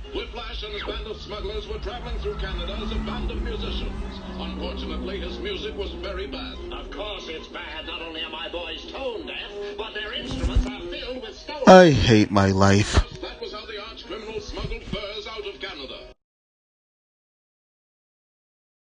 Whiplash and his band of smugglers were traveling through Canada as a band of musicians. Unfortunately, his music was very bad. Of course it's bad. Not only are my boys tone deaf, but their instruments are filled with stolen... I hate my life. That was how the arch criminals smuggled furs out of Canada.